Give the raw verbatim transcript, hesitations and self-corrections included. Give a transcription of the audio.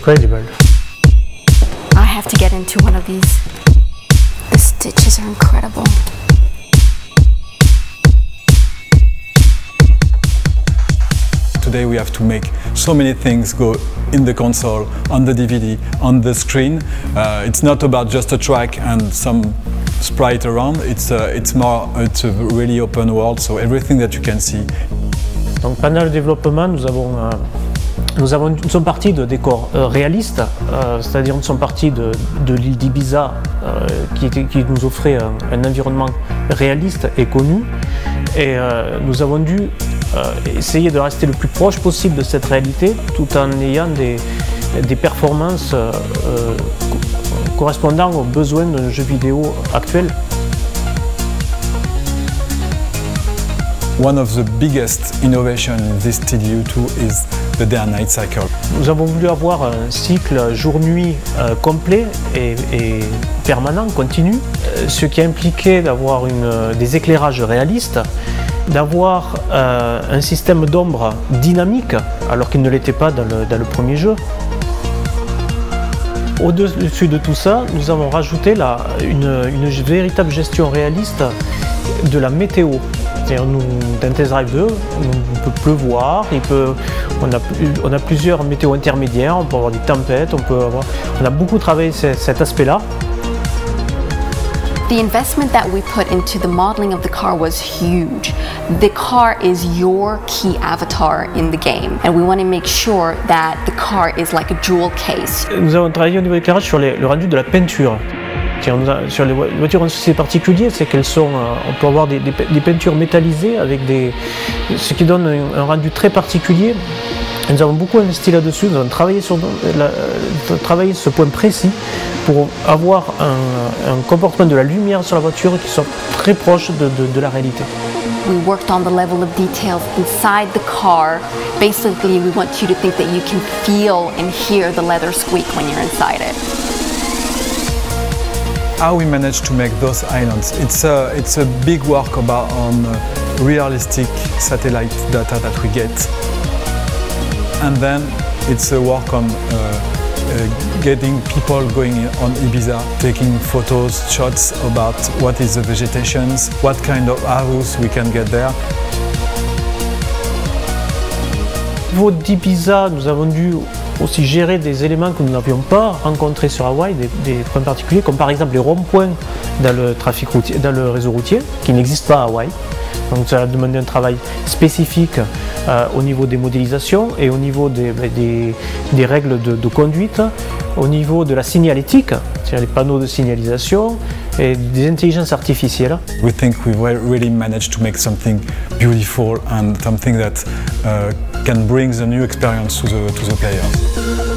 incredible. I have to get into one of these. The stitches are incredible. Today we have to make so many things go in the console, on the D V D, on the screen. Uh, it's not about just a track and some sprite around. It's uh, it's more it's a really open world, so everything that you can see. Donc pendant le développement, nous avons euh, nous avons nous sommes partis de décors euh, réalistes, euh, c'est-à-dire nous sommes partis de, de l'île d'Ibiza euh, qui, était, qui nous offrait un, un environnement réaliste et connu, et euh, nous avons dû euh, essayer de rester le plus proche possible de cette réalité tout en ayant des, des performances euh, correspondant aux besoins d'un jeu vidéo actuel. One of the biggest innovations in this T D U two is the day and night cycle. Nous avons voulu avoir un cycle jour-nuit euh, complet et, et permanent, continu, euh, ce qui a impliqué d'avoir des éclairages réalistes, d'avoir euh, un système d'ombre dynamique, alors qu'il ne l'était pas dans le, dans le premier jeu. Au-dessus de tout ça, nous avons rajouté la, une, une véritable gestion réaliste de la météo. Nous, dans Test Drive deux, il peut pleuvoir, il peut, on, a, on a plusieurs météos intermédiaires, on peut avoir des tempêtes, on, peut avoir, on a beaucoup travaillé cet aspect-là. The investment that we put into the modeling of the car was huge. The car is your key avatar in the game, and we want to make sure that the car is like a jewel case. Nous avons travaillé au niveau éclairage sur les, le rendu de la peinture. Sur les voitures, c'est particulier, c'est qu'elles sont, on peut avoir des, des, des peintures métallisées avec des, ce qui donne un, un rendu très particulier. Et nous avons beaucoup investi là-dessus, nous avons travaillé sur la, travaillé ce point précis pour avoir un, un comportement de la lumière sur la voiture qui soit très proche de, de, de la réalité. We worked on the level of details inside the car. Basically, we want you to think that you can feel and hear the leather squeak when you're inside it. How we managed to make those islands. It's a, it's a big work about on uh, realistic satellite data that we get. And then it's a work on uh, uh, getting people going on Ibiza, taking photos, shots about what is the vegetation, what kind of house we can get there. Au niveau d'Ibiza, nous avons dû aussi gérer des éléments que nous n'avions pas rencontrés sur Hawaï, des, des points particuliers, comme par exemple les ronds-points dans le trafic routier, dans le réseau routier, qui n'existent pas à Hawaï. Donc ça a demandé un travail spécifique euh, au niveau des modélisations et au niveau des, des, des règles de, de conduite, au niveau de la signalétique, c'est-à-dire les panneaux de signalisation et des intelligences artificielles. We think we really managed to make something beautiful and something that uh, can bring the new experience to the, to the players.